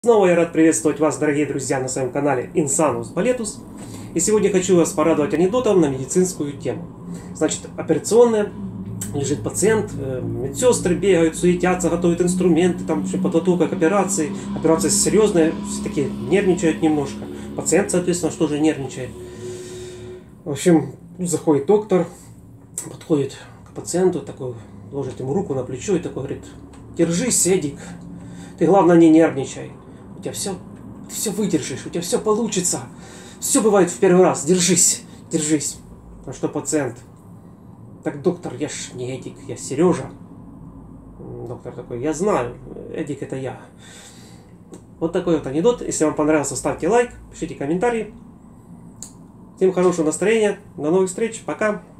Снова я рад приветствовать вас, дорогие друзья, на своем канале Insanus Boletus. И сегодня хочу вас порадовать анекдотом на медицинскую тему. Значит, операционная, лежит пациент, медсестры бегают, суетятся, готовят инструменты, там все подготовка к операции. Операция серьезная, все таки нервничают немножко. Пациент, соответственно, что же нервничает. В общем, заходит доктор, подходит к пациенту, такой, ложит ему руку на плечо и такой говорит: держись, Эдик, ты главное не нервничай. У тебя все выдержишь, у тебя все получится. Все бывает в первый раз. Держись, держись. А что пациент? Так, доктор, я ж не Эдик, я Сережа. Доктор такой: я знаю, Эдик это я. Вот такой вот анекдот. Если вам понравился, ставьте лайк, пишите комментарии. Всем хорошего настроения. До новых встреч. Пока.